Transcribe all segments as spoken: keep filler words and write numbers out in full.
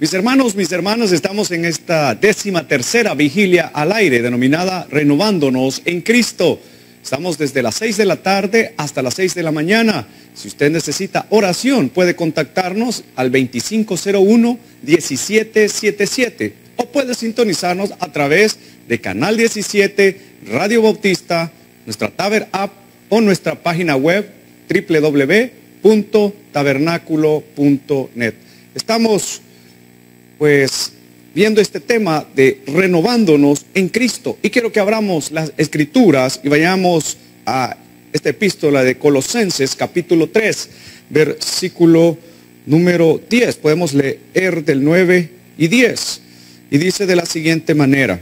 Mis hermanos, mis hermanas, estamos en esta décima tercera vigilia al aire, denominada Renovándonos en Cristo. Estamos desde las seis de la tarde hasta las seis de la mañana. Si usted necesita oración, puede contactarnos al veinticinco cero uno, diecisiete setenta y siete o puede sintonizarnos a través de Canal diecisiete, Radio Bautista, nuestra Taber App o nuestra página web doble u doble u doble u punto tabernáculo punto net. Estamos pues viendo este tema de renovándonos en Cristo, y quiero que abramos las escrituras y vayamos a esta epístola de Colosenses capítulo tres, versículo número diez. Podemos leer del nueve y diez, y dice de la siguiente manera: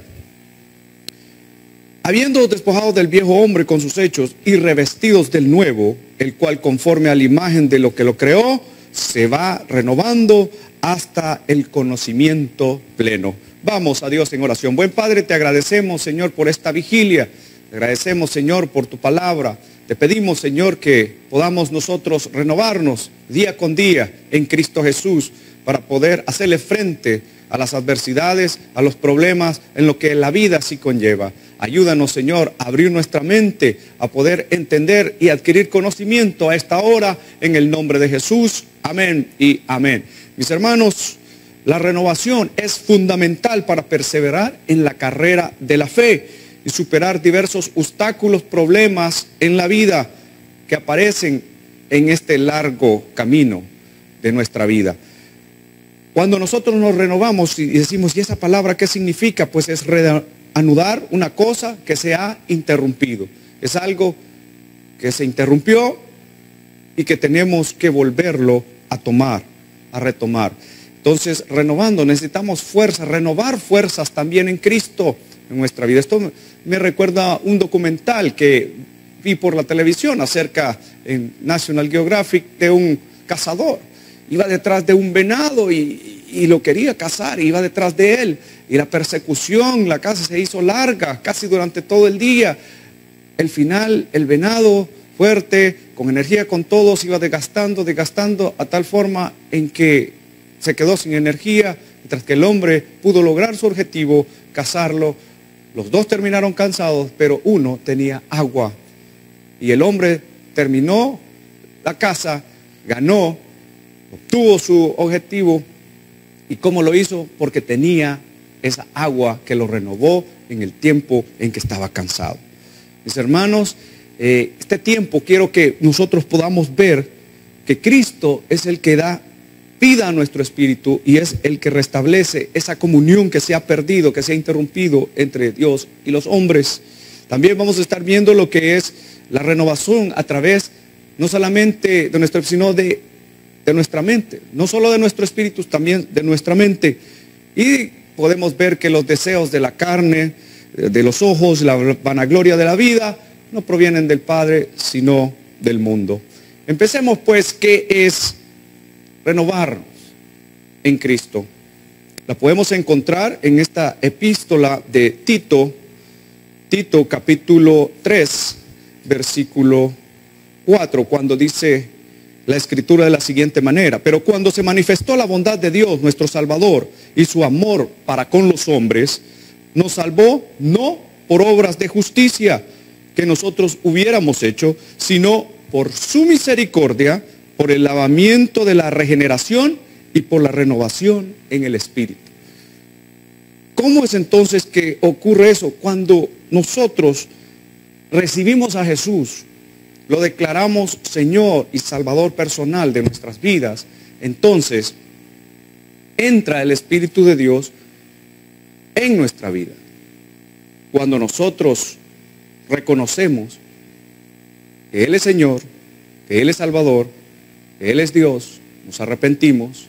habiendo despojado del viejo hombre con sus hechos y revestidos del nuevo, el cual conforme a la imagen de lo que lo creó, se va renovando hasta el conocimiento pleno. Vamos a Dios en oración. Buen Padre, te agradecemos, Señor, por esta vigilia. Te agradecemos, Señor, por tu palabra. Te pedimos, Señor, que podamos nosotros renovarnos día con día en Cristo Jesús para poder hacerle frente a las adversidades, a los problemas, en lo que la vida sí conlleva. Ayúdanos, Señor, a abrir nuestra mente, a poder entender y adquirir conocimiento a esta hora, en el nombre de Jesús. Amén y amén. Mis hermanos, la renovación es fundamental para perseverar en la carrera de la fe y superar diversos obstáculos, problemas en la vida que aparecen en este largo camino de nuestra vida. Cuando nosotros nos renovamos y decimos, ¿y esa palabra qué significa? Pues es reanudar una cosa que se ha interrumpido. Es algo que se interrumpió y que tenemos que volverlo a tomar, a retomar. Entonces, renovando, necesitamos fuerza, renovar fuerzas también en Cristo en nuestra vida. Esto me recuerda un documental que vi por la televisión acerca, en National Geographic, de un cazador. Iba detrás de un venado y, y lo quería cazar, iba detrás de él. Y la persecución, la caza se hizo larga, casi durante todo el día. Al final, el venado, fuerte, con energía, con todo, se iba desgastando, desgastando, a tal forma en que se quedó sin energía, mientras que el hombre pudo lograr su objetivo, cazarlo. Los dos terminaron cansados, pero uno tenía agua. Y el hombre terminó la caza, ganó, obtuvo su objetivo. ¿Y cómo lo hizo? Porque tenía esa agua que lo renovó en el tiempo en que estaba cansado. Mis hermanos, eh, este tiempo quiero que nosotros podamos ver que Cristo es el que da vida a nuestro espíritu y es el que restablece esa comunión que se ha perdido, que se ha interrumpido entre Dios y los hombres. También vamos a estar viendo lo que es la renovación a través no solamente de nuestro, sino de, de nuestra mente, no solo de nuestro espíritu, también de nuestra mente. Y podemos ver que los deseos de la carne, de los ojos, la vanagloria de la vida, no provienen del Padre, sino del mundo. Empecemos pues, ¿qué es renovarnos en Cristo? La podemos encontrar en esta epístola de Tito, Tito capítulo tres, versículo cuatro, cuando dice la escritura de la siguiente manera: pero cuando se manifestó la bondad de Dios nuestro Salvador y su amor para con los hombres, nos salvó no por obras de justicia que nosotros hubiéramos hecho, sino por su misericordia, por el lavamiento de la regeneración y por la renovación en el Espíritu. ¿Cómo es entonces que ocurre eso? Cuando nosotros recibimos a Jesús, lo declaramos Señor y Salvador personal de nuestras vidas, entonces entra el Espíritu de Dios en nuestra vida. Cuando nosotros reconocemos que Él es Señor, que Él es Salvador, que Él es Dios, nos arrepentimos,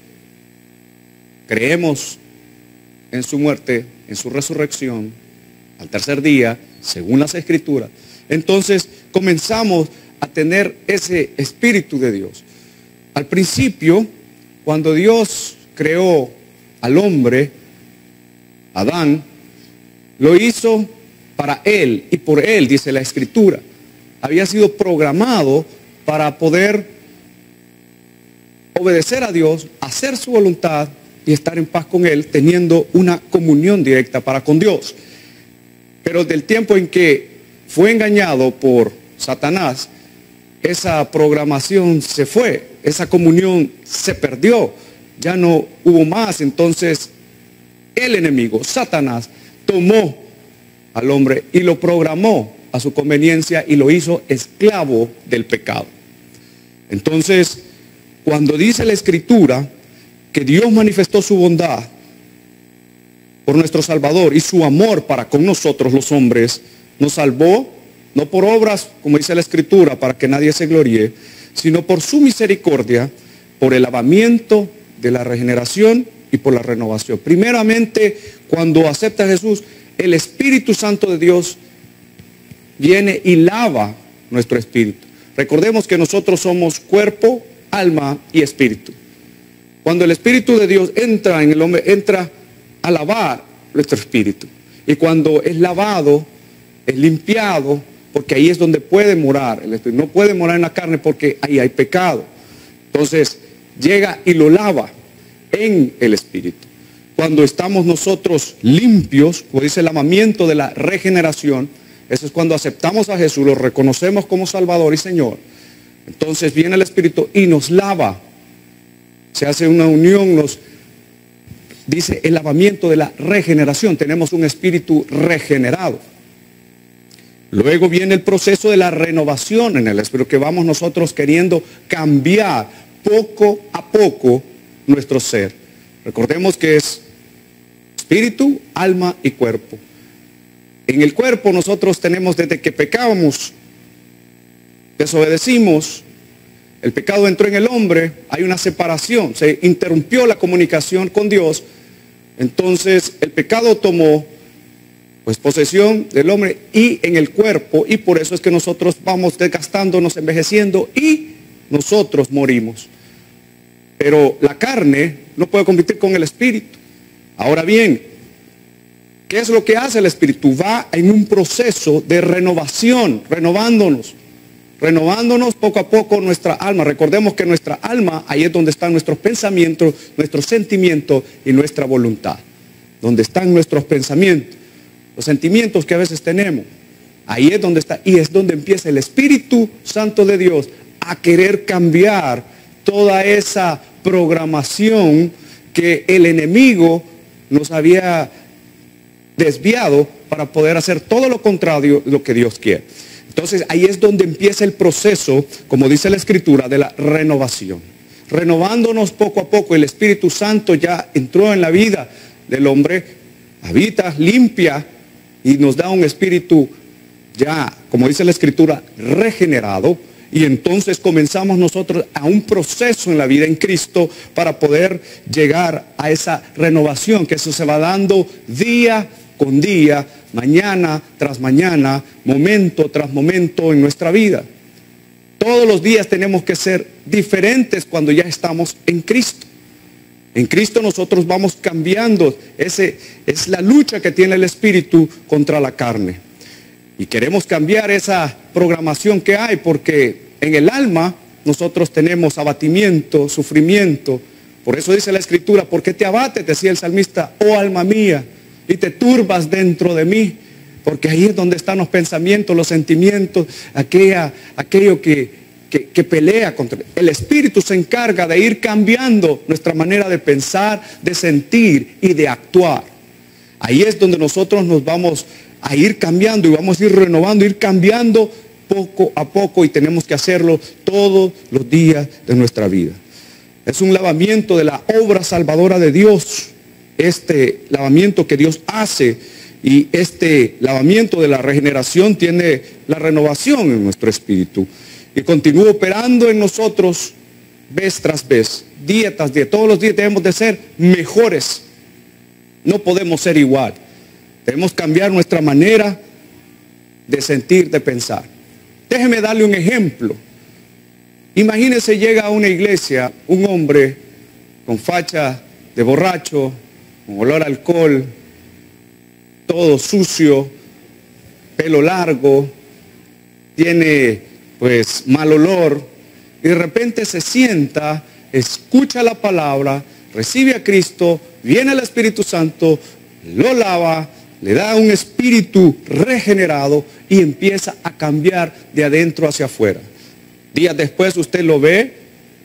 creemos en su muerte, en su resurrección, al tercer día, según las Escrituras, entonces comenzamos a tener ese Espíritu de Dios. Al principio, cuando Dios creó al hombre, Adán, lo hizo para él y por él, dice la Escritura. Había sido programado para poder obedecer a Dios, hacer su voluntad y estar en paz con Él, teniendo una comunión directa para con Dios. Pero del tiempo en que fue engañado por Satanás, esa programación se fue, esa comunión se perdió, ya no hubo más. Entonces el enemigo, Satanás, tomó al hombre y lo programó a su conveniencia y lo hizo esclavo del pecado. Entonces, cuando dice la Escritura que Dios manifestó su bondad por nuestro Salvador y su amor para con nosotros los hombres, nos salvó, no por obras, como dice la Escritura, para que nadie se gloríe, sino por su misericordia, por el lavamiento de la regeneración y por la renovación. Primeramente, cuando acepta a Jesús, el Espíritu Santo de Dios viene y lava nuestro espíritu. Recordemos que nosotros somos cuerpo, alma y espíritu. Cuando el Espíritu de Dios entra en el hombre, entra a lavar nuestro espíritu. Y cuando es lavado, es limpiado, porque ahí es donde puede morar el espíritu. No puede morar en la carne porque ahí hay pecado. Entonces llega y lo lava en el espíritu. Cuando estamos nosotros limpios, como dice el lavamiento de la regeneración, eso es cuando aceptamos a Jesús, lo reconocemos como Salvador y Señor. Entonces viene el Espíritu y nos lava. Se hace una unión, nos dice el lavamiento de la regeneración. Tenemos un espíritu regenerado. Luego viene el proceso de la renovación en el espíritu, que vamos nosotros queriendo cambiar poco a poco nuestro ser. Recordemos que es espíritu, alma y cuerpo. En el cuerpo nosotros tenemos, desde que pecábamos, desobedecimos, el pecado entró en el hombre, hay una separación, se interrumpió la comunicación con Dios. Entonces el pecado tomó pues posesión del hombre y en el cuerpo, y por eso es que nosotros vamos desgastándonos, envejeciendo y nosotros morimos. Pero la carne no puede competir con el espíritu. Ahora bien, ¿qué es lo que hace el espíritu? Va en un proceso de renovación, renovándonos, renovándonos poco a poco nuestra alma. Recordemos que nuestra alma, ahí es donde están nuestros pensamientos, nuestros sentimientos y nuestra voluntad. Donde están nuestros pensamientos, los sentimientos que a veces tenemos, ahí es donde está, y es donde empieza el Espíritu Santo de Dios a querer cambiar toda esa programación que el enemigo nos había desviado para poder hacer todo lo contrario de lo que Dios quiere. Entonces ahí es donde empieza el proceso, como dice la Escritura, de la renovación. Renovándonos poco a poco, el Espíritu Santo ya entró en la vida del hombre, habita, limpia y nos da un espíritu ya, como dice la Escritura, regenerado. Y entonces comenzamos nosotros a un proceso en la vida en Cristo para poder llegar a esa renovación, que eso se va dando día con día, mañana tras mañana, momento tras momento en nuestra vida. Todos los días tenemos que ser diferentes cuando ya estamos en Cristo. En Cristo nosotros vamos cambiando. Ese es la lucha que tiene el Espíritu contra la carne. Y queremos cambiar esa programación que hay, porque en el alma nosotros tenemos abatimiento, sufrimiento. Por eso dice la Escritura, ¿por qué te abates?, decía el salmista, oh alma mía, y te turbas dentro de mí. Porque ahí es donde están los pensamientos, los sentimientos, aquella, aquello que... Que, que pelea contra el Espíritu. Se encarga de ir cambiando nuestra manera de pensar, de sentir y de actuar. Ahí es donde nosotros nos vamos a ir cambiando y vamos a ir renovando, ir cambiando poco a poco, y tenemos que hacerlo todos los días de nuestra vida. Es un lavamiento de la obra salvadora de Dios, este lavamiento que Dios hace, y este lavamiento de la regeneración tiene la renovación en nuestro espíritu. Y continúa operando en nosotros vez tras vez, día tras día. Todos los días debemos de ser mejores. No podemos ser igual. Debemos cambiar nuestra manera de sentir, de pensar. Déjeme darle un ejemplo. Imagínese, llega a una iglesia un hombre con facha de borracho, con olor a alcohol, todo sucio, pelo largo, tiene pues mal olor, y de repente se sienta, escucha la palabra, recibe a Cristo, viene el Espíritu Santo, lo lava, le da un espíritu regenerado y empieza a cambiar de adentro hacia afuera. Días después usted lo ve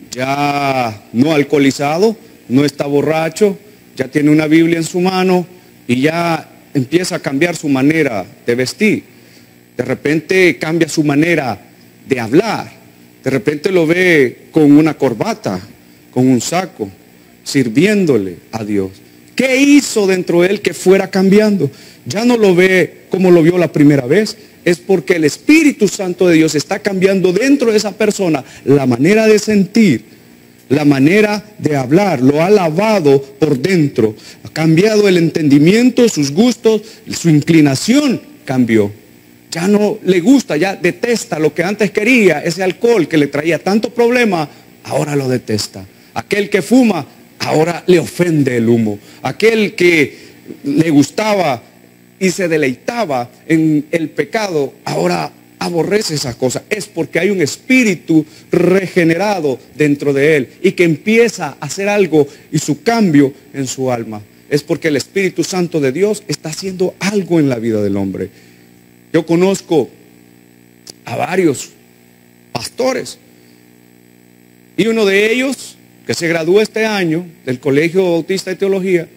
ya no alcoholizado, no está borracho, ya tiene una Biblia en su mano y ya empieza a cambiar su manera de vestir. De repente cambia su manera de hablar. De repente lo ve con una corbata, con un saco, sirviéndole a Dios. ¿Qué hizo dentro de él que fuera cambiando? Ya no lo ve como lo vio la primera vez. Es porque el Espíritu Santo de Dios está cambiando dentro de esa persona la manera de sentir, la manera de hablar. Lo ha lavado por dentro. Ha cambiado el entendimiento, sus gustos, su inclinación cambió. Ya no le gusta, ya detesta lo que antes quería. Ese alcohol que le traía tanto problema, ahora lo detesta. Aquel que fuma, ahora le ofende el humo. Aquel que le gustaba y se deleitaba en el pecado, ahora aborrece esas cosas. Es porque hay un espíritu regenerado dentro de él y que empieza a hacer algo y su cambio en su alma. Es porque el Espíritu Santo de Dios está haciendo algo en la vida del hombre. Yo conozco a varios pastores y uno de ellos, que se graduó este año del Colegio Bautista de Teología,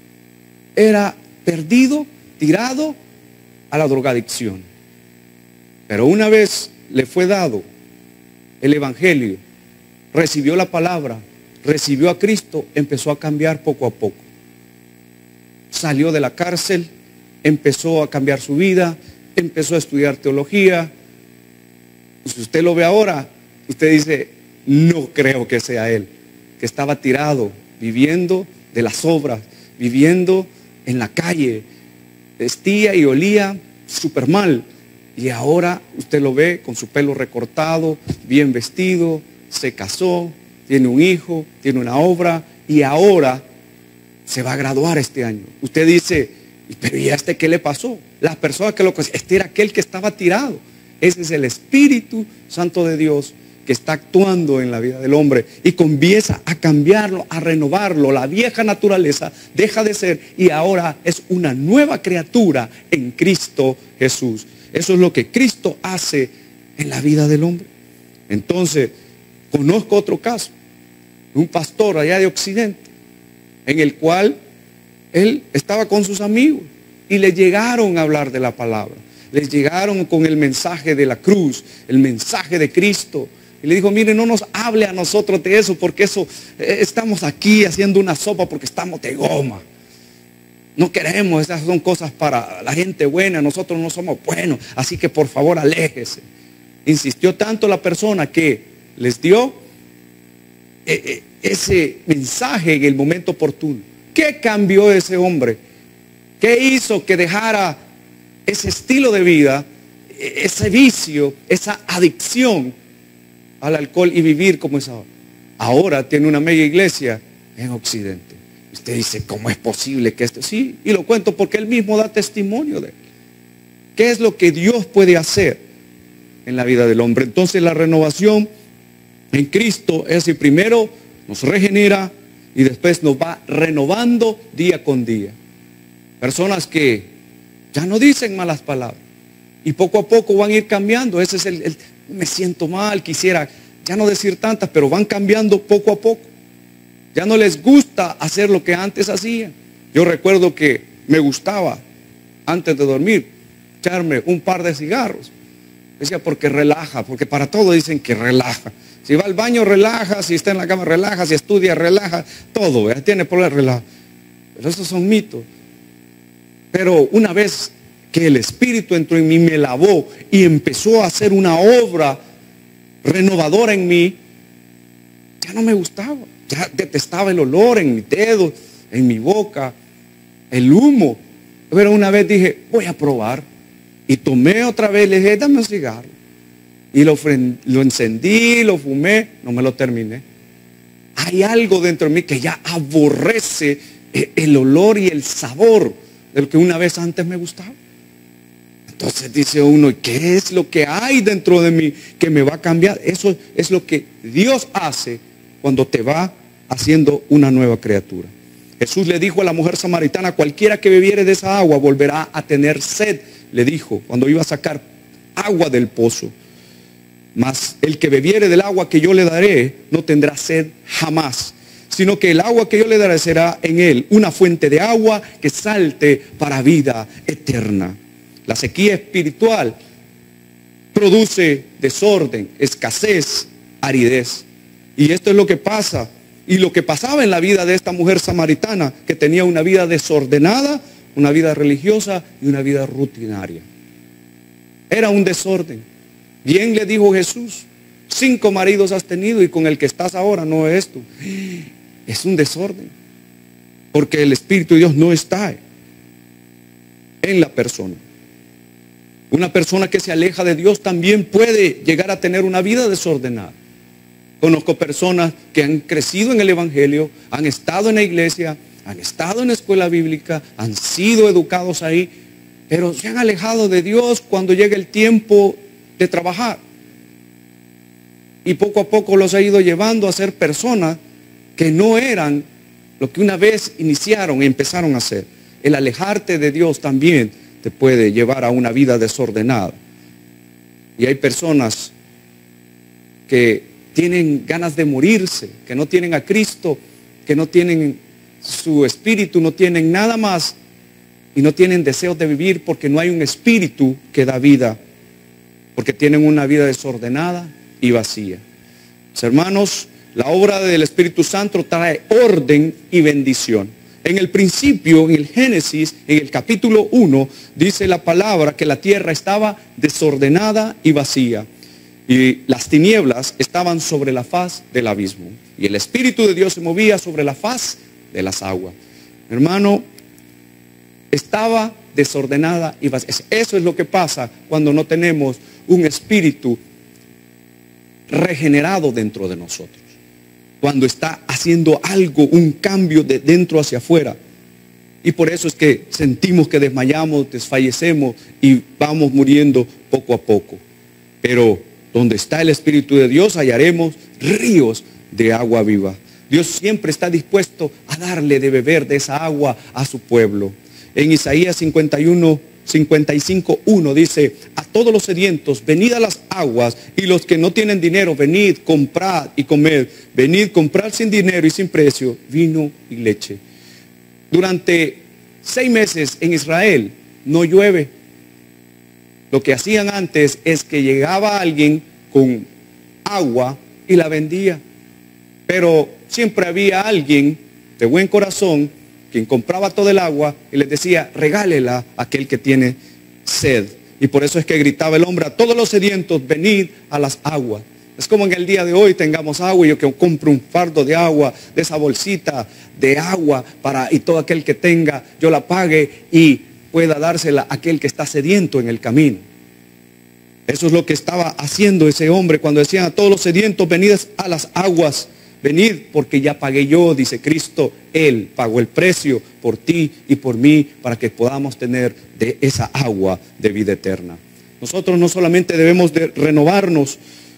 era perdido, tirado a la drogadicción. Pero una vez le fue dado el Evangelio, recibió la palabra, recibió a Cristo, empezó a cambiar poco a poco. Salió de la cárcel, empezó a cambiar su vida, empezó a estudiar teología. Si usted lo ve ahora, usted dice, no creo que sea él, que estaba tirado, viviendo de las obras, viviendo en la calle, vestía y olía súper mal. Y ahora usted lo ve con su pelo recortado, bien vestido, se casó, tiene un hijo, tiene una obra y ahora se va a graduar este año. Usted dice, pero ¿y a este qué le pasó? Las personas que lo conocen, este era aquel que estaba tirado. Ese es el Espíritu Santo de Dios que está actuando en la vida del hombre y comienza a cambiarlo, a renovarlo. La vieja naturaleza deja de ser y ahora es una nueva criatura en Cristo Jesús. Eso es lo que Cristo hace en la vida del hombre. Entonces, conozco otro caso, un pastor allá de Occidente, en el cual él estaba con sus amigos y le llegaron a hablar de la palabra. Les llegaron con el mensaje de la cruz, el mensaje de Cristo. Y le dijo, mire, no nos hable a nosotros de eso, porque eso, eh, estamos aquí haciendo una sopa porque estamos de goma. No queremos, esas son cosas para la gente buena, nosotros no somos buenos, así que por favor aléjese. Insistió tanto la persona que les dio eh, eh, ese mensaje en el momento oportuno. ¿Qué cambió ese hombre? ¿Qué hizo que dejara ese estilo de vida, ese vicio, esa adicción al alcohol y vivir como es ahora? Ahora tiene una mega iglesia en Occidente. Usted dice, ¿cómo es posible que esto? Sí, y lo cuento porque él mismo da testimonio de él. ¿Qué es lo que Dios puede hacer en la vida del hombre? Entonces la renovación en Cristo es decir, primero nos regenera y después nos va renovando día con día. Personas que ya no dicen malas palabras y poco a poco van a ir cambiando. Ese es el, el me siento mal, quisiera ya no decir tantas, pero van cambiando poco a poco. Ya no les gusta hacer lo que antes hacían. Yo recuerdo que me gustaba antes de dormir echarme un par de cigarros. Decía, porque relaja, porque para todo dicen que relaja. Si va al baño, relaja, si está en la cama, relaja, si estudia, relaja, todo, ¿verdad? Tiene problemas, relaja. Pero esos son mitos. Pero una vez que el Espíritu entró en mí, me lavó y empezó a hacer una obra renovadora en mí, ya no me gustaba. Ya detestaba el olor en mis dedos, en mi boca, el humo. Pero una vez dije, voy a probar. Y tomé otra vez, le dije, dame un cigarro. Y lo, lo encendí, lo fumé, no me lo terminé. Hay algo dentro de mí que ya aborrece el olor y el sabor de lo que una vez antes me gustaba. Entonces dice uno, ¿qué es lo que hay dentro de mí que me va a cambiar? Eso es lo que Dios hace cuando te va haciendo una nueva criatura. Jesús le dijo a la mujer samaritana, cualquiera que bebiere de esa agua volverá a tener sed, le dijo, cuando iba a sacar agua del pozo. Mas el que bebiere del agua que yo le daré, no tendrá sed jamás, sino que el agua que yo le daré será en él una fuente de agua que salte para vida eterna. La sequía espiritual produce desorden, escasez, aridez. Y esto es lo que pasa. Y lo que pasaba en la vida de esta mujer samaritana, que tenía una vida desordenada, una vida religiosa y una vida rutinaria. Era un desorden. Bien le dijo Jesús, cinco maridos has tenido y con el que estás ahora no es esto. Es un desorden. Porque el Espíritu de Dios no está en la persona. Una persona que se aleja de Dios también puede llegar a tener una vida desordenada. Conozco personas que han crecido en el Evangelio, han estado en la iglesia, han estado en la escuela bíblica, han sido educados ahí, pero se han alejado de Dios cuando llega el tiempo de trabajar. Y poco a poco los ha ido llevando a ser personas que no eran lo que una vez iniciaron y empezaron a ser. El alejarte de Dios también te puede llevar a una vida desordenada. Y hay personas que tienen ganas de morirse, que no tienen a Cristo, que no tienen su espíritu, no tienen nada más y no tienen deseos de vivir porque no hay un espíritu que da vida, porque tienen una vida desordenada y vacía. Mis hermanos, la obra del Espíritu Santo trae orden y bendición. En el principio, en el Génesis, en el capítulo uno, dice la palabra que la tierra estaba desordenada y vacía. Y las tinieblas estaban sobre la faz del abismo. Y el Espíritu de Dios se movía sobre la faz de las aguas. Hermano, estaba desordenada y vacía. Eso es lo que pasa cuando no tenemos un espíritu regenerado dentro de nosotros. Cuando está haciendo algo, un cambio de dentro hacia afuera. Y por eso es que sentimos que desmayamos, desfallecemos y vamos muriendo poco a poco. Pero donde está el Espíritu de Dios hallaremos ríos de agua viva. Dios siempre está dispuesto a darle de beber de esa agua a su pueblo. En Isaías cincuenta y uno, cincuenta y cinco, uno dice, a todos los sedientos, venid a las aguas, y los que no tienen dinero, venid, comprad y comed. Venid, comprad sin dinero y sin precio, vino y leche. Durante seis meses en Israel no llueve. Lo que hacían antes es que llegaba alguien con agua y la vendía. Pero siempre había alguien de buen corazón quien compraba todo el agua y les decía, regálela a aquel que tiene sed. Y por eso es que gritaba el hombre, a todos los sedientos, venid a las aguas. Es como en el día de hoy tengamos agua y yo que compro un fardo de agua, de esa bolsita de agua, para y todo aquel que tenga, yo la pague y pueda dársela a aquel que está sediento en el camino. Eso es lo que estaba haciendo ese hombre cuando decían a todos los sedientos, venid a las aguas, venid porque ya pagué yo, dice Cristo, Él pagó el precio por ti y por mí para que podamos tener de esa agua de vida eterna. Nosotros no solamente debemos de renovarnos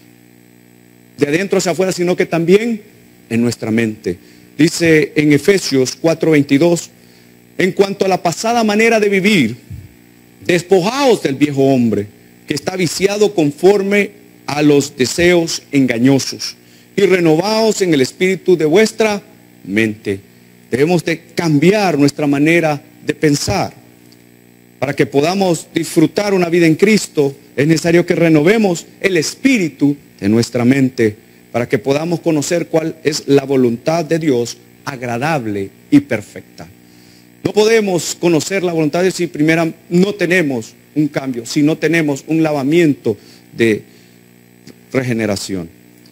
de adentro hacia afuera, sino que también en nuestra mente. Dice en Efesios cuatro veintidós, en cuanto a la pasada manera de vivir, despojaos del viejo hombre, que está viciado conforme a los deseos engañosos, y renovaos en el espíritu de vuestra mente. Debemos de cambiar nuestra manera de pensar. Para que podamos disfrutar una vida en Cristo, es necesario que renovemos el espíritu de nuestra mente, para que podamos conocer cuál es la voluntad de Dios, agradable y perfecta. No podemos conocer la voluntad de Dios si primero no tenemos un cambio, si no tenemos un lavamiento de regeneración.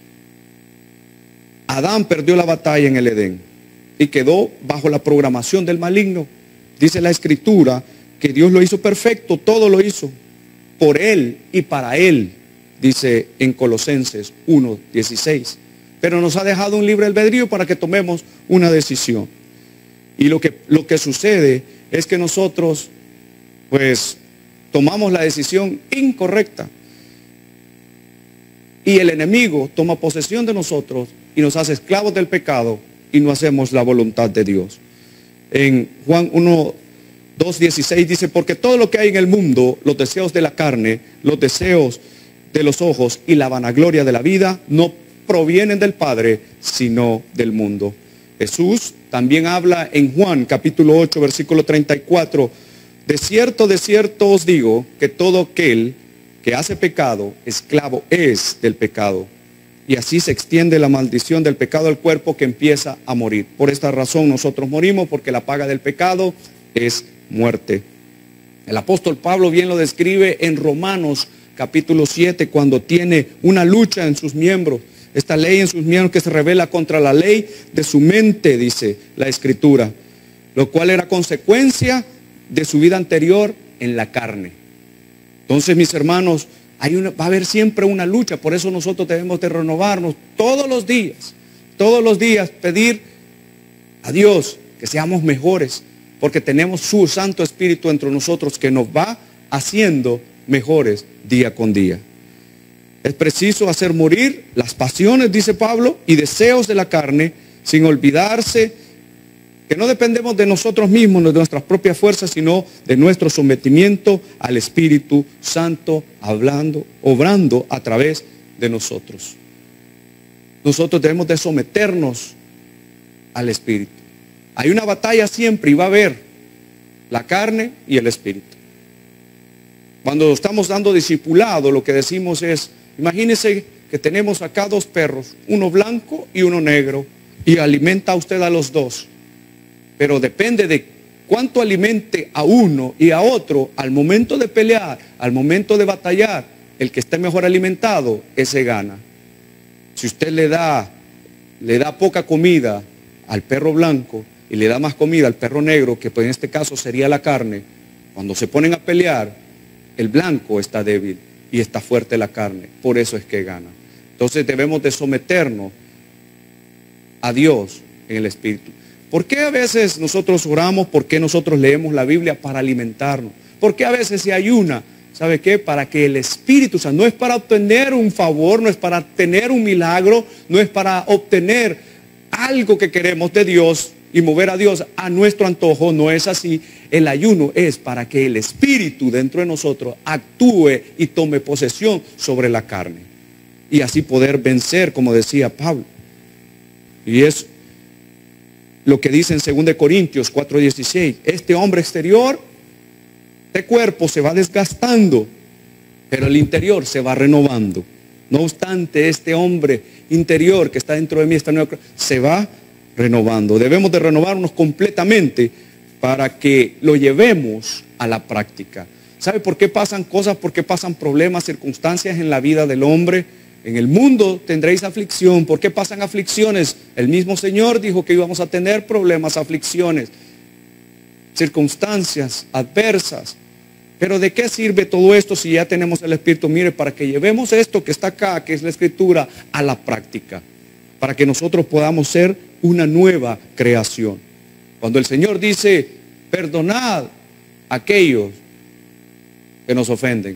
Adán perdió la batalla en el Edén y quedó bajo la programación del maligno. Dice la Escritura que Dios lo hizo perfecto, todo lo hizo por Él y para Él, dice en Colosenses uno dieciséis. Pero nos ha dejado un libre albedrío para que tomemos una decisión. Y lo que, lo que sucede es que nosotros, pues, tomamos la decisión incorrecta. Y el enemigo toma posesión de nosotros y nos hace esclavos del pecado y no hacemos la voluntad de Dios. En Juan uno, dos, dieciséis dice, porque todo lo que hay en el mundo, los deseos de la carne, los deseos de los ojos y la vanagloria de la vida, no provienen del Padre, sino del mundo. Jesús también habla en Juan capítulo ocho, versículo treinta y cuatro, de cierto, de cierto os digo, que todo aquel que hace pecado, esclavo es del pecado. Y así se extiende la maldición del pecado al cuerpo que empieza a morir. Por esta razón nosotros morimos, porque la paga del pecado es muerte. El apóstol Pablo bien lo describe en Romanos capítulo siete, cuando tiene una lucha en sus miembros. Esta ley en sus miembros que se revela contra la ley de su mente, dice la Escritura, lo cual era consecuencia de su vida anterior en la carne. Entonces, mis hermanos, hay una, va a haber siempre una lucha. Por eso nosotros debemos de renovarnos todos los días, todos los días pedir a Dios que seamos mejores, porque tenemos su Santo Espíritu entre nosotros que nos va haciendo mejores día con día. Es preciso hacer morir las pasiones, dice Pablo, y deseos de la carne, sin olvidarse que no dependemos de nosotros mismos, de nuestras propias fuerzas, sino de nuestro sometimiento al Espíritu Santo, hablando, obrando a través de nosotros. Nosotros debemos de someternos al Espíritu. Hay una batalla siempre y va a haber la carne y el Espíritu. Cuando estamos dando discipulado, lo que decimos es, imagínense que tenemos acá dos perros, uno blanco y uno negro, y alimenta usted a los dos. Pero depende de cuánto alimente a uno y a otro, al momento de pelear, al momento de batallar, el que esté mejor alimentado, ese gana. Si usted le da, le da poca comida al perro blanco y le da más comida al perro negro, que pues en este caso sería la carne, cuando se ponen a pelear, el blanco está débil y está fuerte la carne, por eso es que gana. Entonces debemos de someternos a Dios en el Espíritu. ¿Por qué a veces nosotros oramos? ¿Por qué nosotros leemos la Biblia? Para alimentarnos. ¿Por qué a veces se ayuna? ¿Sabe qué? Para que el Espíritu, o sea, no es para obtener un favor, no es para tener un milagro, no es para obtener algo que queremos de Dios y mover a Dios a nuestro antojo, no es así. El ayuno es para que el Espíritu dentro de nosotros actúe y tome posesión sobre la carne. Y así poder vencer, como decía Pablo. Y es lo que dice en segunda de Corintios cuatro dieciséis. Este hombre exterior, este cuerpo se va desgastando, pero el interior se va renovando. No obstante, este hombre interior que está dentro de mí, esta nueva, se va renovando. Debemos de renovarnos completamente para que lo llevemos a la práctica. ¿Sabe por qué pasan cosas? ¿Por qué pasan problemas, circunstancias en la vida del hombre? En el mundo tendréis aflicción. ¿Por qué pasan aflicciones? El mismo Señor dijo que íbamos a tener problemas, aflicciones, circunstancias adversas. Pero ¿de qué sirve todo esto si ya tenemos el Espíritu? Mire, para que llevemos esto que está acá, que es la Escritura, a la práctica. Para que nosotros podamos ser una nueva creación. Cuando el Señor dice, perdonad a aquellos que nos ofenden.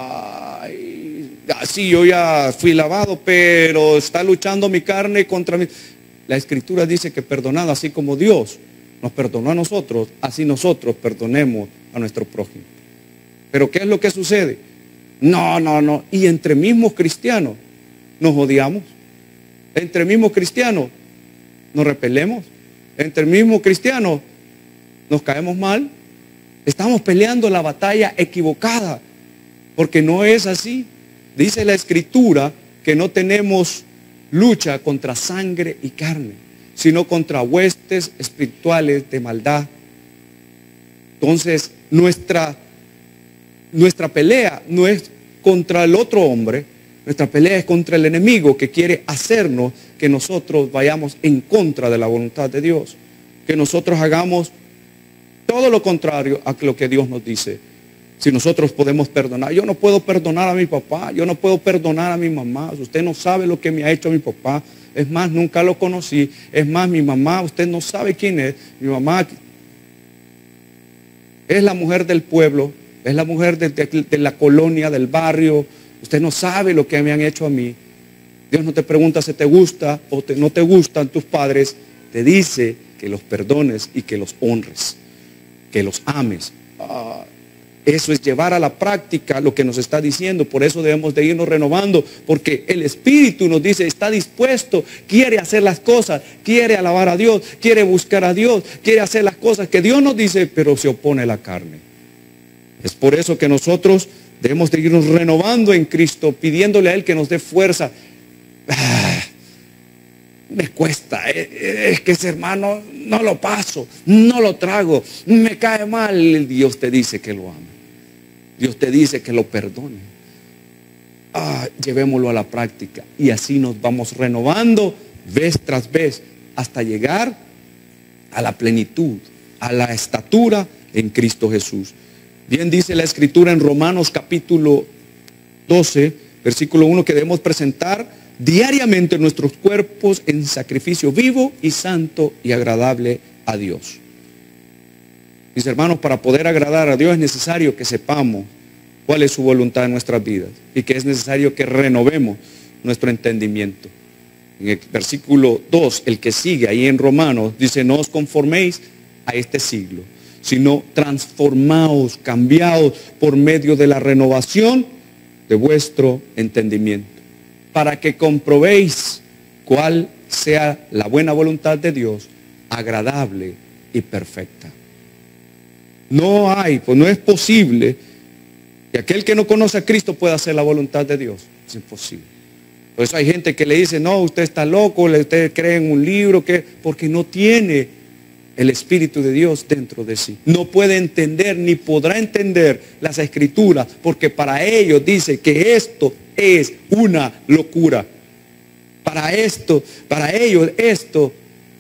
Ay, sí, yo ya fui lavado, pero está luchando mi carne contra mí. La Escritura dice que perdonad, así como Dios nos perdonó a nosotros, así nosotros perdonemos a nuestro prójimo. Pero ¿qué es lo que sucede? No, no, no. Y entre mismos cristianos nos odiamos. Entre mismos cristianos nos repelemos. Entre mismos cristianos nos caemos mal. Estamos peleando la batalla equivocada, porque no es así. Dice la Escritura que no tenemos lucha contra sangre y carne, sino contra huestes espirituales de maldad. Entonces, nuestra, nuestra pelea no es contra el otro hombre, nuestra pelea es contra el enemigo que quiere hacernos que nosotros vayamos en contra de la voluntad de Dios, que nosotros hagamos todo lo contrario a lo que Dios nos dice. Si nosotros podemos perdonar, yo no puedo perdonar a mi papá, yo no puedo perdonar a mi mamá, usted no sabe lo que me ha hecho mi papá, es más, nunca lo conocí, es más, mi mamá, usted no sabe quién es, mi mamá es la mujer del pueblo, es la mujer de, de, de la colonia, del barrio, usted no sabe lo que me han hecho a mí. Dios no te pregunta si te gusta o te, no te gustan tus padres, te dice que los perdones y que los honres, que los ames. Ah, eso es llevar a la práctica lo que nos está diciendo. Por eso debemos de irnos renovando, porque el Espíritu nos dice, está dispuesto, quiere hacer las cosas, quiere alabar a Dios, quiere buscar a Dios, quiere hacer las cosas que Dios nos dice, pero se opone a la carne. Es por eso que nosotros debemos de irnos renovando en Cristo, pidiéndole a Él que nos dé fuerza. Ah, me cuesta, es que ese hermano no lo paso, no lo trago, me cae mal. Dios te dice que lo ama, Dios te dice que lo perdone. Ah, llevémoslo a la práctica y así nos vamos renovando vez tras vez hasta llegar a la plenitud, a la estatura en Cristo Jesús. Bien dice la Escritura en Romanos capítulo doce, versículo uno, que debemos presentar diariamente nuestros cuerpos en sacrificio vivo y santo y agradable a Dios. Mis hermanos, para poder agradar a Dios es necesario que sepamos cuál es su voluntad en nuestras vidas y que es necesario que renovemos nuestro entendimiento. En el versículo dos, el que sigue ahí en Romanos, dice, no os conforméis a este siglo, sino transformaos, cambiaos por medio de la renovación de vuestro entendimiento, para que comprobéis cuál sea la buena voluntad de Dios, agradable y perfecta. No hay, pues no es posible que aquel que no conoce a Cristo pueda hacer la voluntad de Dios. Es imposible. Por eso hay gente que le dice, no, usted está loco, usted cree en un libro, que porque no tiene el Espíritu de Dios dentro de sí. No puede entender ni podrá entender las Escrituras, porque para ellos dice que esto es una locura. Para esto, para ellos esto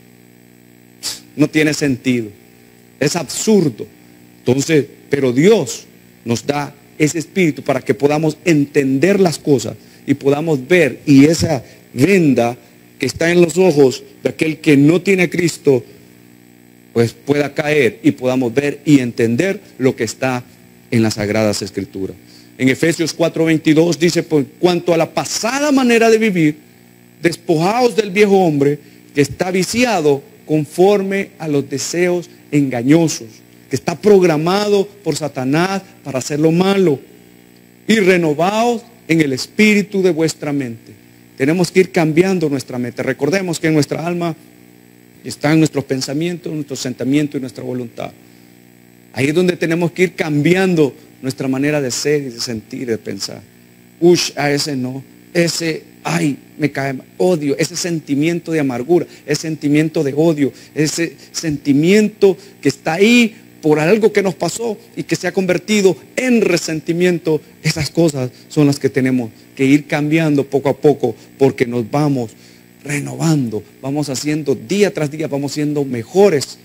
no tiene sentido. Es absurdo. Entonces, pero Dios nos da ese espíritu para que podamos entender las cosas y podamos ver, y esa venda que está en los ojos de aquel que no tiene a Cristo, pues pueda caer y podamos ver y entender lo que está en las Sagradas Escrituras. En Efesios cuatro veintidós dice, por cuanto a la pasada manera de vivir, despojaos del viejo hombre que está viciado conforme a los deseos engañosos, que está programado por Satanás para hacer lo malo, y renovaos en el espíritu de vuestra mente. Tenemos que ir cambiando nuestra mente. Recordemos que en nuestra alma están nuestros pensamientos, nuestros sentimientos y nuestra voluntad. Ahí es donde tenemos que ir cambiando nuestra manera de ser y de sentir y de pensar. Ush, a ese no, ese, ay, me cae mal, odio, ese sentimiento de amargura, ese sentimiento de odio, ese sentimiento que está ahí por algo que nos pasó y que se ha convertido en resentimiento. Esas cosas son las que tenemos que ir cambiando poco a poco, porque nos vamos renovando, vamos haciendo día tras día, vamos siendo mejores.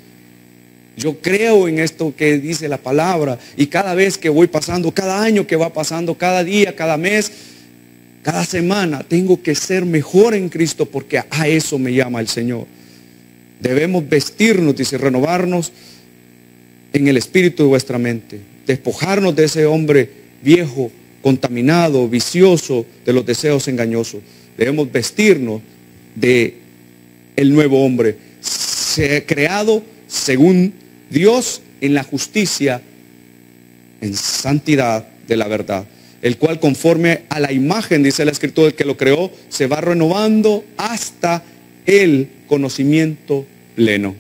Yo creo en esto que dice la palabra, y cada vez que voy pasando, cada año que va pasando, cada día, cada mes, cada semana, tengo que ser mejor en Cristo, porque a eso me llama el Señor. Debemos vestirnos, dice, renovarnos en el espíritu de vuestra mente, despojarnos de ese hombre viejo, contaminado, vicioso, de los deseos engañosos. Debemos vestirnos de el nuevo hombre, se ha creado según Dios en la justicia, en santidad de la verdad, el cual conforme a la imagen, dice la Escritura, del que lo creó, se va renovando hasta el conocimiento pleno.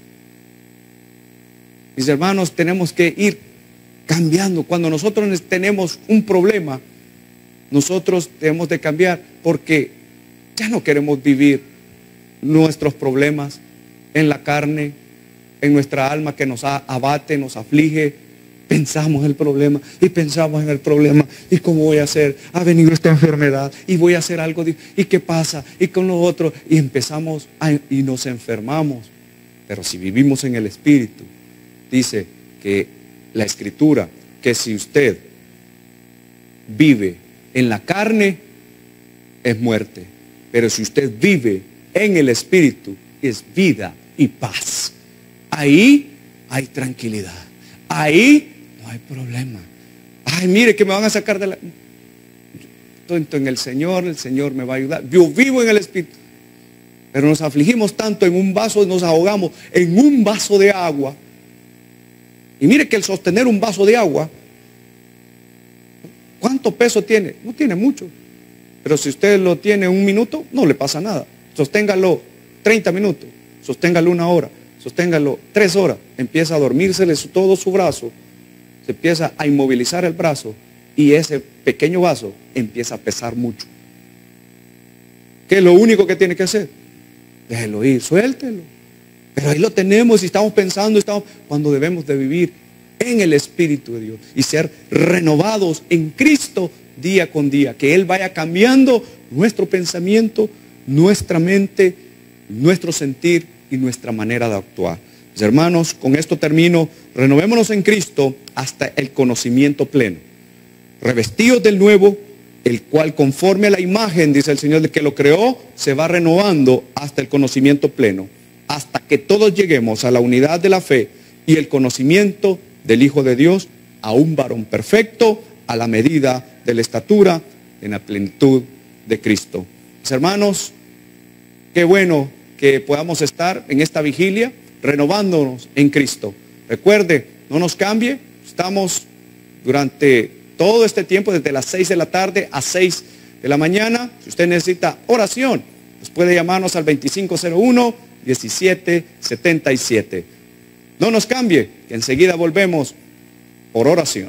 Mis hermanos, tenemos que ir cambiando. Cuando nosotros tenemos un problema, nosotros debemos de cambiar, porque ya no queremos vivir nuestros problemas en la carne, en nuestra alma que nos abate, nos aflige. Pensamos el problema y pensamos en el problema. ¿Y cómo voy a hacer? Ha venido esta enfermedad y voy a hacer algo. ¿Y qué pasa? Y con lo otro. Y empezamos a, y nos enfermamos. Pero si vivimos en el Espíritu, dice que la Escritura, que si usted vive en la carne, es muerte. Pero si usted vive en el Espíritu, es vida y paz. Ahí hay tranquilidad. Ahí no hay problema. Ay, mire que me van a sacar de la... Estoy en el Señor, el Señor me va a ayudar. Yo vivo en el Espíritu. Pero nos afligimos tanto en un vaso, nos ahogamos en un vaso de agua. Y mire que el sostener un vaso de agua, ¿cuánto peso tiene? No tiene mucho. Pero si usted lo tiene un minuto, no le pasa nada. Sosténgalo treinta minutos, sosténgalo una hora, sosténgalo tres horas. Empieza a dormírsele todo su brazo, se empieza a inmovilizar el brazo y ese pequeño vaso empieza a pesar mucho. ¿Qué es lo único que tiene que hacer? Déjelo ir, suéltelo. Pero ahí lo tenemos y estamos pensando, estamos, cuando debemos de vivir en el Espíritu de Dios y ser renovados en Cristo día con día, que Él vaya cambiando nuestro pensamiento, nuestra mente, nuestro sentir y nuestra manera de actuar. Mis hermanos, con esto termino. Renovémonos en Cristo hasta el conocimiento pleno, revestidos del nuevo, el cual conforme a la imagen, dice el Señor, de que lo creó, se va renovando hasta el conocimiento pleno, hasta que todos lleguemos a la unidad de la fe y el conocimiento del Hijo de Dios, a un varón perfecto, a la medida de la estatura, en la plenitud de Cristo. Mis hermanos, qué bueno que podamos estar en esta vigilia renovándonos en Cristo. Recuerde, no nos cambie, estamos durante todo este tiempo, desde las seis de la tarde a seis de la mañana. Si usted necesita oración, pues puede llamarnos al veinticinco cero uno, diecisiete setenta y siete. No nos cambie, que enseguida volvemos por oración.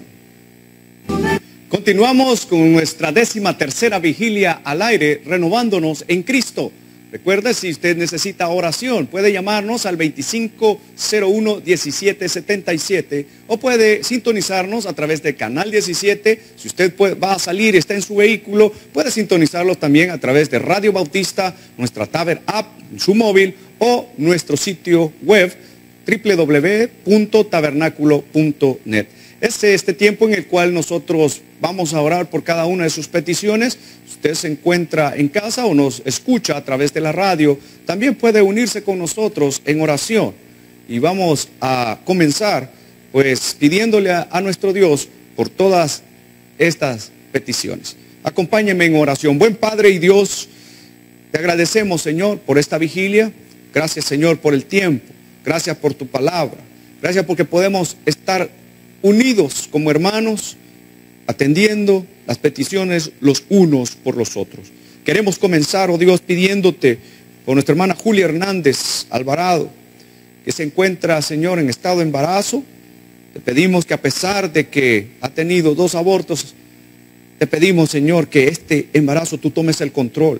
Continuamos con nuestra décima tercera vigilia al aire, renovándonos en Cristo. Recuerde, si usted necesita oración, puede llamarnos al veinticinco cero uno, diecisiete setenta y siete o puede sintonizarnos a través del canal diecisiete. Si usted puede, va a salir, está en su vehículo, puede sintonizarlos también a través de Radio Bautista, nuestra Taber App, en su móvil o nuestro sitio web doble u doble u doble u punto tabernáculo punto net. Este es este tiempo en el cual nosotros vamos a orar por cada una de sus peticiones. Usted se encuentra en casa o nos escucha a través de la radio, también puede unirse con nosotros en oración. Y vamos a comenzar pues pidiéndole a, a nuestro Dios por todas estas peticiones. Acompáñeme en oración. Buen Padre y Dios, te agradecemos, Señor, por esta vigilia. Gracias, Señor, por el tiempo. Gracias por tu palabra. Gracias porque podemos estar unidos como hermanos, atendiendo las peticiones los unos por los otros. Queremos comenzar, oh Dios, pidiéndote por nuestra hermana Julia Hernández Alvarado, que se encuentra, Señor, en estado de embarazo. Te pedimos que a pesar de que ha tenido dos abortos, te pedimos, Señor, que este embarazo tú tomes el control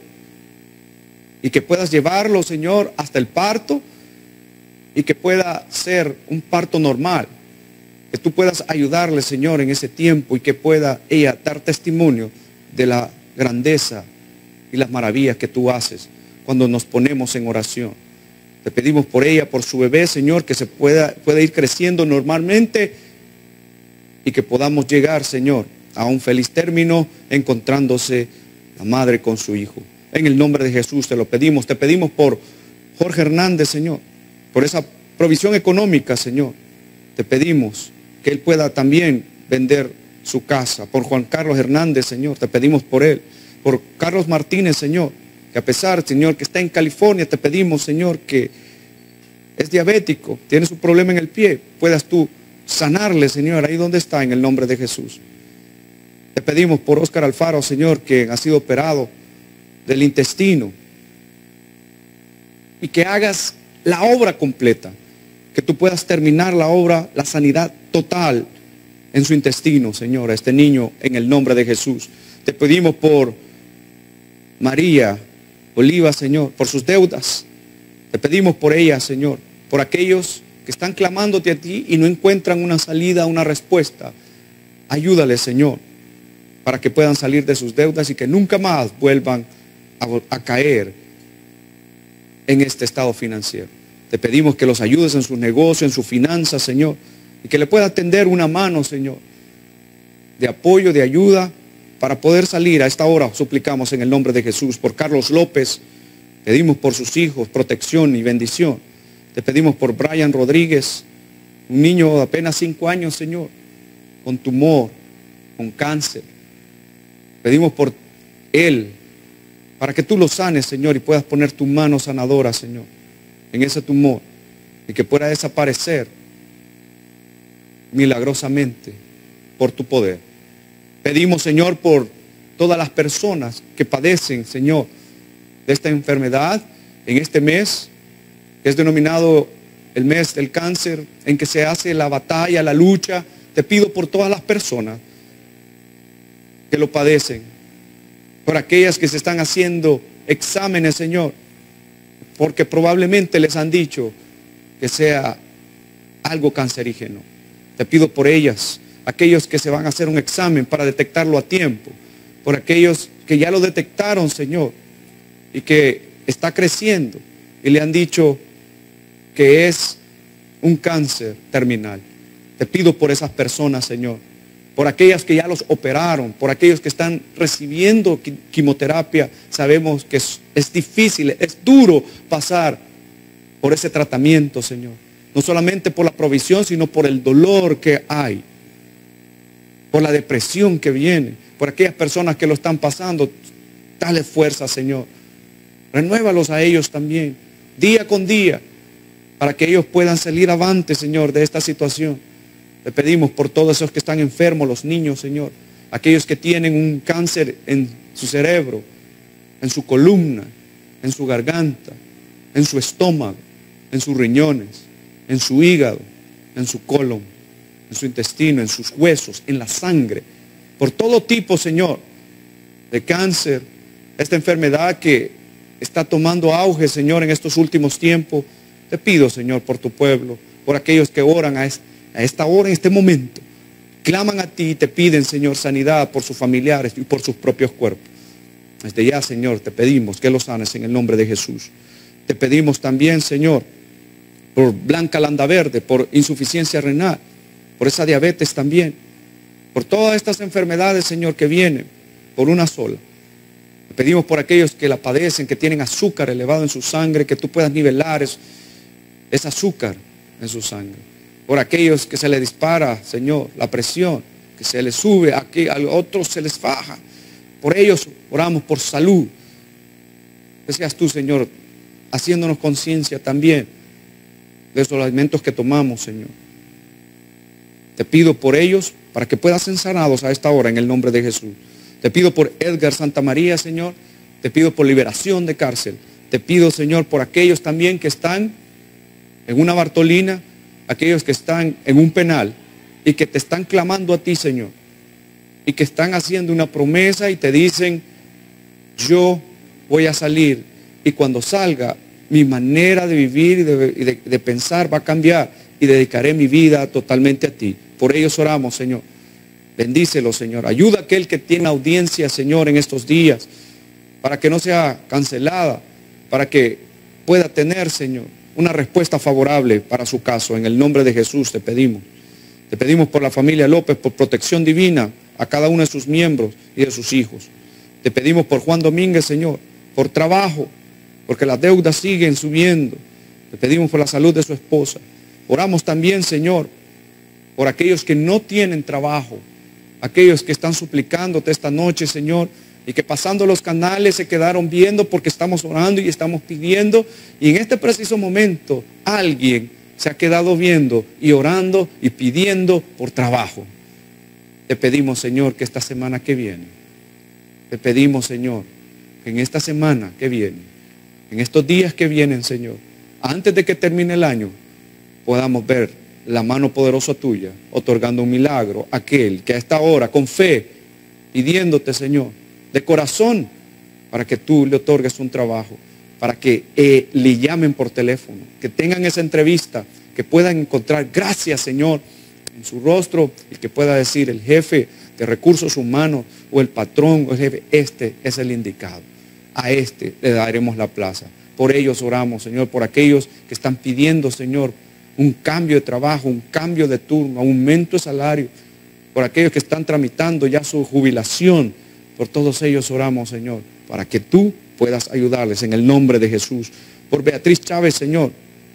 y que puedas llevarlo, Señor, hasta el parto y que pueda ser un parto normal. Que tú puedas ayudarle, Señor, en ese tiempo y que pueda ella dar testimonio de la grandeza y las maravillas que tú haces cuando nos ponemos en oración. Te pedimos por ella, por su bebé, Señor, que se pueda, pueda ir creciendo normalmente y que podamos llegar, Señor, a un feliz término encontrándose la madre con su hijo. En el nombre de Jesús te lo pedimos. Te pedimos por Jorge Hernández, Señor, por esa provisión económica, Señor. Te pedimos que él pueda también vender su casa. Por Juan Carlos Hernández, Señor, te pedimos por él. Por Carlos Martínez, Señor, que a pesar, Señor, que está en California, te pedimos, Señor, que es diabético, tiene su problema en el pie, puedas tú sanarle, Señor, ahí donde está, en el nombre de Jesús. Te pedimos por Óscar Alfaro, Señor, que ha sido operado del intestino, y que hagas la obra completa, que tú puedas terminar la obra, la sanidad total en su intestino, Señor, a este niño, en el nombre de Jesús. Te pedimos por María Oliva, Señor, por sus deudas. Te pedimos por ella, Señor, por aquellos que están clamándote a ti y no encuentran una salida, una respuesta. Ayúdales, Señor, para que puedan salir de sus deudas y que nunca más vuelvan a, a caer en este estado financiero. Te pedimos que los ayudes en sus negocios, en sus finanzas, Señor, y que le pueda tender una mano, Señor, de apoyo, de ayuda, para poder salir a esta hora. Suplicamos en el nombre de Jesús por Carlos López, pedimos por sus hijos protección y bendición. Te pedimos por Brian Rodríguez, un niño de apenas cinco años, Señor, con tumor, con cáncer. Pedimos por él, para que tú lo sanes, Señor, y puedas poner tu mano sanadora, Señor, en ese tumor, y que pueda desaparecer milagrosamente por tu poder. Pedimos, Señor, por todas las personas que padecen, Señor, de esta enfermedad en este mes, que es denominado el mes del cáncer, en que se hace la batalla, la lucha. Te pido por todas las personas que lo padecen, por aquellas que se están haciendo exámenes, Señor, porque probablemente les han dicho que sea algo cancerígeno. Te pido por ellas, aquellos que se van a hacer un examen para detectarlo a tiempo, por aquellos que ya lo detectaron, Señor, y que está creciendo y le han dicho que es un cáncer terminal. Te pido por esas personas, Señor, por aquellas que ya los operaron, por aquellos que están recibiendo quimioterapia. Sabemos que es, es difícil, es duro pasar por ese tratamiento, Señor. No solamente por la provisión, sino por el dolor que hay, por la depresión que viene, por aquellas personas que lo están pasando. Dale fuerza, Señor. Renuévalos a ellos también, día con día, para que ellos puedan salir avante, Señor, de esta situación. Le pedimos por todos esos que están enfermos, los niños, Señor, aquellos que tienen un cáncer en su cerebro, en su columna, en su garganta, en su estómago, en sus riñones, en su hígado, en su colon, en su intestino, en sus huesos, en la sangre, por todo tipo, Señor, de cáncer, esta enfermedad que está tomando auge, Señor, en estos últimos tiempos. Te pido, Señor, por tu pueblo, por aquellos que oran a esta hora, en este momento, claman a ti y te piden, Señor, sanidad por sus familiares y por sus propios cuerpos. Desde ya, Señor, te pedimos que los sanes en el nombre de Jesús. Te pedimos también, Señor, por Blanca Landaverde, por insuficiencia renal, por esa diabetes también, por todas estas enfermedades, Señor, que vienen por una sola. Te pedimos por aquellos que la padecen, que tienen azúcar elevado en su sangre, que tú puedas nivelar ese, ese azúcar en su sangre. Por aquellos que se les dispara, Señor, la presión, que se les sube, a, que a otros se les baja. Por ellos oramos por salud. Que seas tú, Señor, haciéndonos conciencia también de esos alimentos que tomamos, Señor. Te pido por ellos para que puedan ser sanados a esta hora en el nombre de Jesús. Te pido por Edgar Santamaría, Señor. Te pido por liberación de cárcel. Te pido, Señor, por aquellos también que están en una Bartolina, aquellos que están en un penal y que te están clamando a ti, Señor, y que están haciendo una promesa y te dicen: yo voy a salir, y cuando salga mi manera de vivir y de, de, de pensar va a cambiar, y dedicaré mi vida totalmente a ti. Por ellos oramos, Señor. Bendícelo, Señor. Ayuda a aquel que tiene audiencia, Señor, en estos días, para que no sea cancelada, para que pueda tener, Señor, una respuesta favorable para su caso. En el nombre de Jesús te pedimos. Te pedimos por la familia López, por protección divina a cada uno de sus miembros y de sus hijos. Te pedimos por Juan Domínguez, Señor, por trabajo, porque las deudas siguen subiendo. Te pedimos por la salud de su esposa. Oramos también, Señor, por aquellos que no tienen trabajo, aquellos que están suplicándote esta noche, Señor, y que pasando los canales se quedaron viendo porque estamos orando y estamos pidiendo, y en este preciso momento alguien se ha quedado viendo y orando y pidiendo por trabajo. Te pedimos, Señor, que esta semana que viene, te pedimos, Señor, que en esta semana que viene, en estos días que vienen, Señor, antes de que termine el año, podamos ver la mano poderosa tuya, otorgando un milagro a aquel que a esta hora, con fe, pidiéndote, Señor, de corazón, para que tú le otorgues un trabajo, para que eh, le llamen por teléfono, que tengan esa entrevista, que puedan encontrar gracias, Señor, en su rostro, y que pueda decir el jefe de recursos humanos o el patrón o el jefe: este es el indicado, a este le daremos la plaza. Por ellos oramos, Señor, por aquellos que están pidiendo, Señor, un cambio de trabajo, un cambio de turno, aumento de salario, por aquellos que están tramitando ya su jubilación. Por todos ellos oramos, Señor, para que tú puedas ayudarles en el nombre de Jesús. Por Beatriz Chávez, Señor,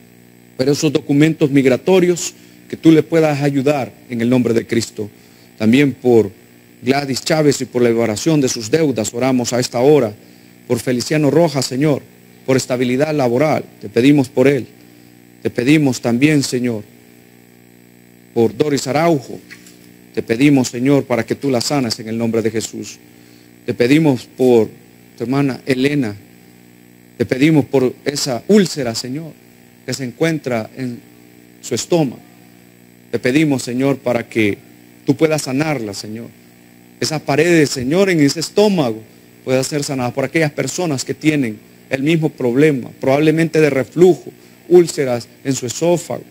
por esos documentos migratorios, que tú le puedas ayudar en el nombre de Cristo. También por Gladys Chávez y por la liberación de sus deudas oramos a esta hora. por Feliciano Rojas, Señor, por estabilidad laboral. Te pedimos por él. Te pedimos también, Señor, por Doris Araujo. Te pedimos, Señor, para que tú la sanes en el nombre de Jesús. Te pedimos por tu hermana Elena. Te pedimos por esa úlcera, Señor, que se encuentra en su estómago. Te pedimos, Señor, para que tú puedas sanarla, Señor. Esas paredes, Señor, en ese estómago puedan ser sanadas por aquellas personas que tienen el mismo problema, probablemente de reflujo, úlceras en su esófago,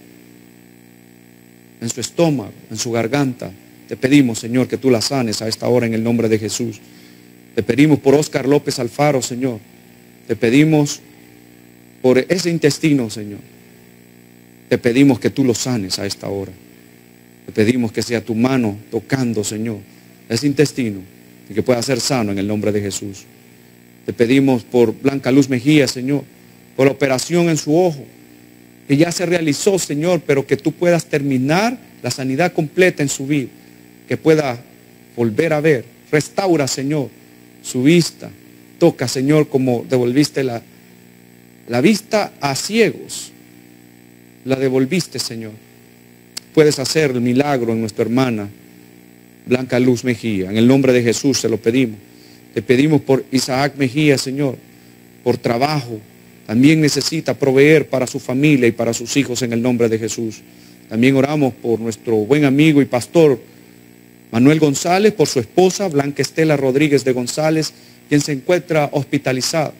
en su estómago, en su garganta. Te pedimos, Señor, que tú la sanes a esta hora en el nombre de Jesús. Te pedimos por Oscar López Alfaro, Señor. Te pedimos por ese intestino, Señor. Te pedimos que tú lo sanes a esta hora. Te pedimos que sea tu mano tocando, Señor, ese intestino y que pueda ser sano en el nombre de Jesús. Te pedimos por Blanca Luz Mejía, Señor, por la operación en su ojo, que ya se realizó, Señor, pero que tú puedas terminar la sanidad completa en su vida, que pueda volver a ver. Restaura, Señor, su vista. Toca, Señor, como devolviste la, la vista a ciegos. La devolviste, Señor. Puedes hacer el milagro en nuestra hermana Blanca Luz Mejía. En el nombre de Jesús se lo pedimos. Te pedimos por Isaac Mejía, Señor, por trabajo. También necesita proveer para su familia y para sus hijos en el nombre de Jesús. También oramos por nuestro buen amigo y pastor Manuel González, por su esposa Blanca Estela Rodríguez de González, quien se encuentra hospitalizada.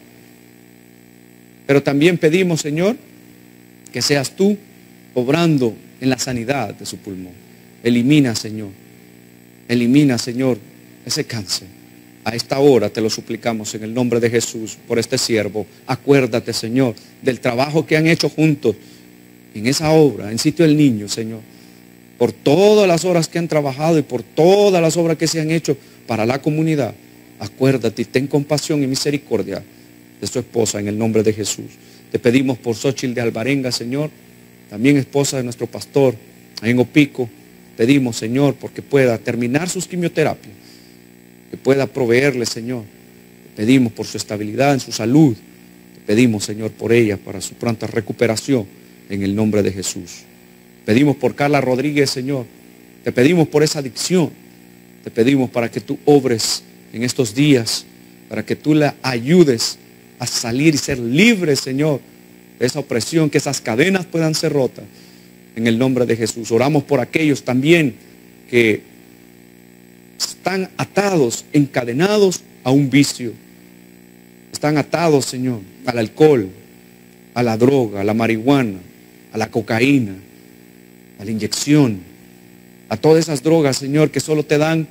Pero también pedimos, Señor, que seas tú obrando en la sanidad de su pulmón. Elimina, Señor, elimina, Señor, ese cáncer. A esta hora te lo suplicamos en el nombre de Jesús por este siervo. Acuérdate, Señor, del trabajo que han hecho juntos en esa obra, en Sitio del Niño, Señor. Por todas las horas que han trabajado y por todas las obras que se han hecho para la comunidad. Acuérdate y ten compasión y misericordia de su esposa en el nombre de Jesús. Te pedimos por Xochitl de Alvarenga, Señor, también esposa de nuestro pastor en Opico. Pedimos, Señor, porque pueda terminar sus quimioterapias, que pueda proveerle, Señor. Te pedimos por su estabilidad en su salud. Te pedimos, Señor, por ella, para su pronta recuperación en el nombre de Jesús. Pedimos por Carla Rodríguez, Señor. Te pedimos por esa adicción. Te pedimos para que tú obres en estos días, para que tú la ayudes a salir y ser libre, Señor, de esa opresión, que esas cadenas puedan ser rotas en el nombre de Jesús. Oramos por aquellos también que están atados, encadenados a un vicio. Están atados, Señor, al alcohol, a la droga, a la marihuana, a la cocaína, a la inyección, a todas esas drogas, Señor, que solo te dan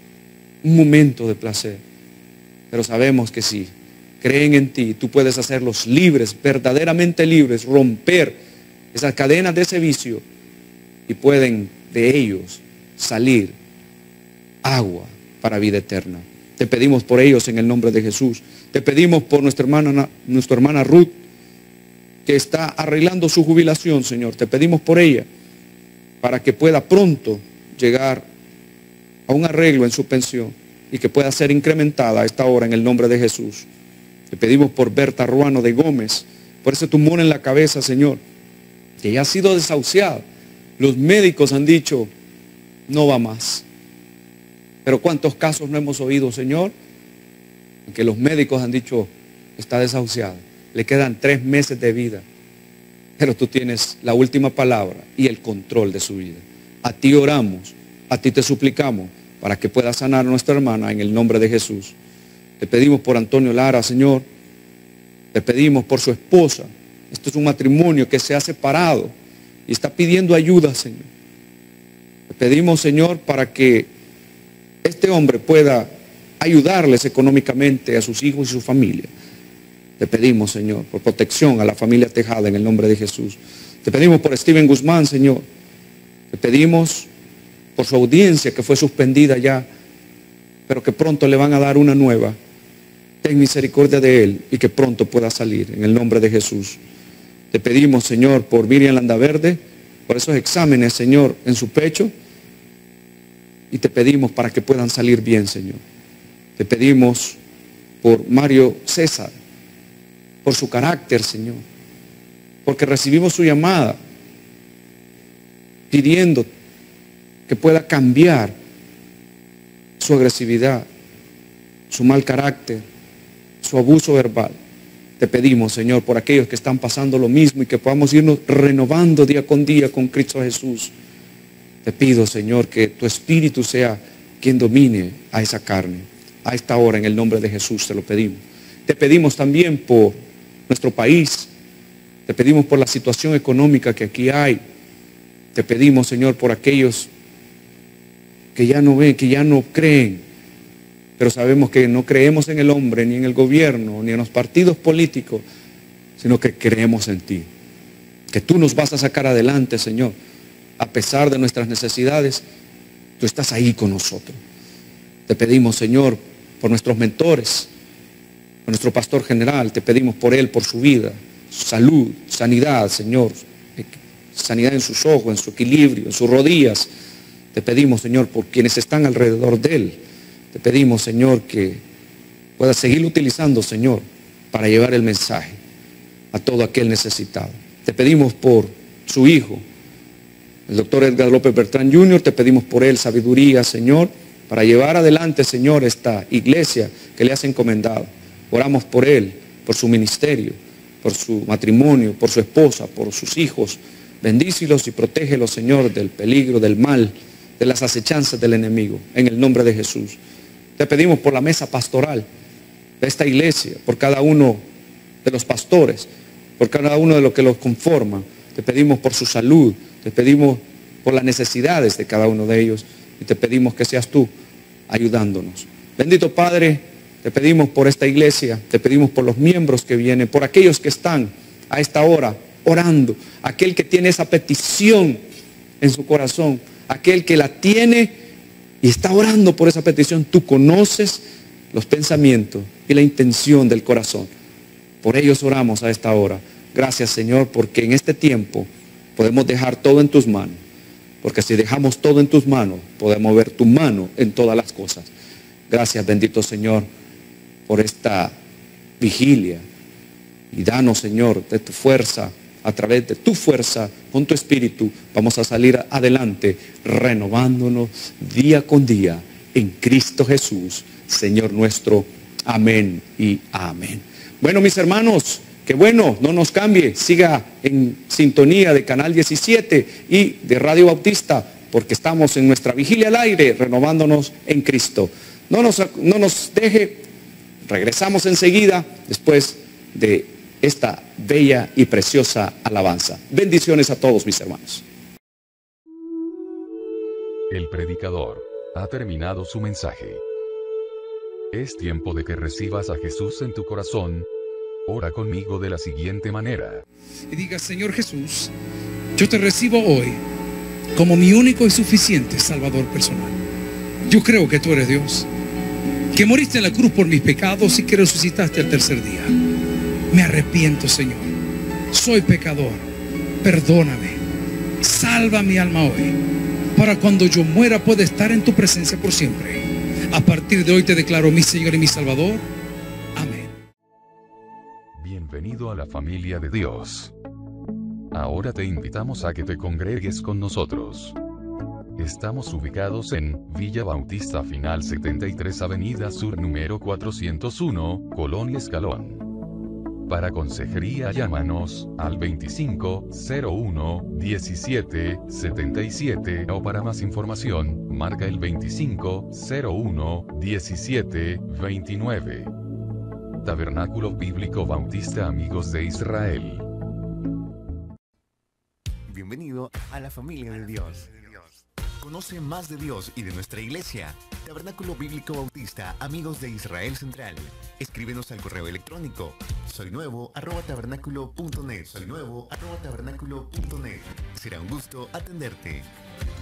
un momento de placer. Pero sabemos que sí, creen en ti, tú puedes hacerlos libres, verdaderamente libres, romper esas cadenas de ese vicio y pueden de ellos salir agua para vida eterna. Te pedimos por ellos en el nombre de Jesús. Te pedimos por nuestra hermana, nuestra hermana Ruth, que está arreglando su jubilación, Señor. Te pedimos por ella para que pueda pronto llegar a un arreglo en su pensión y que pueda ser incrementada a esta hora en el nombre de Jesús. Te pedimos por Berta Ruano de Gómez, por ese tumor en la cabeza, Señor, que ya ha sido desahuciada. Los médicos han dicho, no va más. Pero ¿cuántos casos no hemos oído, Señor? En que los médicos han dicho, está desahuciada, le quedan tres meses de vida. Pero tú tienes la última palabra y el control de su vida. A ti oramos, a ti te suplicamos para que pueda sanar a nuestra hermana en el nombre de Jesús. Te pedimos por Antonio Lara, Señor. Te pedimos por su esposa. Esto es un matrimonio que se ha separado y está pidiendo ayuda, Señor. Te pedimos, Señor, para que este hombre pueda ayudarles económicamente a sus hijos y su familia. Te pedimos, Señor, por protección a la familia Tejada en el nombre de Jesús. Te pedimos por Steven Guzmán, Señor. Te pedimos por su audiencia que fue suspendida ya, pero que pronto le van a dar una nueva. Ten misericordia de él y que pronto pueda salir en el nombre de Jesús. Te pedimos, Señor, por Miriam Landaverde, por esos exámenes, Señor, en su pecho. Y te pedimos para que puedan salir bien, Señor. Te pedimos por Mario César, por su carácter, Señor, porque recibimos su llamada pidiendo que pueda cambiar su agresividad, su mal carácter, su abuso verbal. Te pedimos, Señor, por aquellos que están pasando lo mismo y que podamos irnos renovando día con día con Cristo Jesús. Te pido, Señor, que tu Espíritu sea quien domine a esa carne. A esta hora, en el nombre de Jesús, te lo pedimos. Te pedimos también por nuestro país. Te pedimos por la situación económica que aquí hay. Te pedimos, Señor, por aquellos que ya no ven, que ya no creen, pero sabemos que no creemos en el hombre, ni en el gobierno, ni en los partidos políticos, sino que creemos en ti. Que tú nos vas a sacar adelante, Señor. A pesar de nuestras necesidades, tú estás ahí con nosotros. Te pedimos, Señor, por nuestros mentores, por nuestro pastor general, te pedimos por él, por su vida, su salud, sanidad, Señor, sanidad en sus ojos, en su equilibrio, en sus rodillas. Te pedimos, Señor, por quienes están alrededor de él. Te pedimos, Señor, que pueda seguir utilizando, Señor, para llevar el mensaje a todo aquel necesitado. Te pedimos por su hijo, el doctor Edgar López Bertrán junior, te pedimos por él sabiduría, Señor, para llevar adelante, Señor, esta iglesia que le has encomendado. Oramos por él, por su ministerio, por su matrimonio, por su esposa, por sus hijos. Bendícelos y protégelos, Señor, del peligro, del mal, de las acechanzas del enemigo, en el nombre de Jesús. Te pedimos por la mesa pastoral de esta iglesia, por cada uno de los pastores, por cada uno de los que los conforman. Te pedimos por su salud, te pedimos por las necesidades de cada uno de ellos y te pedimos que seas tú ayudándonos. Bendito Padre, te pedimos por esta iglesia, te pedimos por los miembros que vienen, por aquellos que están a esta hora orando, aquel que tiene esa petición en su corazón, aquel que la tiene y está orando por esa petición. Tú conoces los pensamientos y la intención del corazón. Por ellos oramos a esta hora. Gracias, Señor, porque en este tiempo podemos dejar todo en tus manos. Porque si dejamos todo en tus manos, podemos ver tu mano en todas las cosas. Gracias, bendito Señor, por esta vigilia. Y danos, Señor, de tu fuerza. A través de tu fuerza, con tu espíritu, vamos a salir adelante, renovándonos día con día en Cristo Jesús, Señor nuestro. Amén y amén. Bueno, mis hermanos, qué bueno, no nos cambie, siga en sintonía de Canal diecisiete y de Radio Bautista, porque estamos en nuestra vigilia al aire, renovándonos en Cristo. No nos, no nos deje, regresamos enseguida después de esta bella y preciosa alabanza. Bendiciones a todos, mis hermanos. El predicador ha terminado su mensaje. Es tiempo de que recibas a Jesús en tu corazón. Ora conmigo de la siguiente manera. Y diga: Señor Jesús, yo te recibo hoy como mi único y suficiente Salvador personal. Yo creo que tú eres Dios, que moriste en la cruz por mis pecados y que resucitaste al tercer día. Me arrepiento, Señor. Soy pecador. Perdóname. Salva mi alma hoy, para cuando yo muera pueda estar en tu presencia por siempre. A partir de hoy te declaro mi Señor y mi Salvador. Amén. Bienvenido a la familia de Dios. Ahora te invitamos a que te congregues con nosotros. Estamos ubicados en Villa Bautista Final setenta y tres Avenida Sur número cuatrocientos uno, Colonia Escalón. Para consejería llámanos al veinticinco cero uno diecisiete setenta y siete o para más información, marca el veinticinco cero uno diecisiete veintinueve. Tabernáculo Bíblico Bautista Amigos de Israel. Bienvenido a la familia de Dios. Conoce más de Dios y de nuestra iglesia. Tabernáculo Bíblico Bautista Amigos de Israel Central. Escríbenos al correo electrónico soy nuevo arroba tabernáculo punto net. Soy nuevo arroba tabernáculo punto net. Será un gusto atenderte.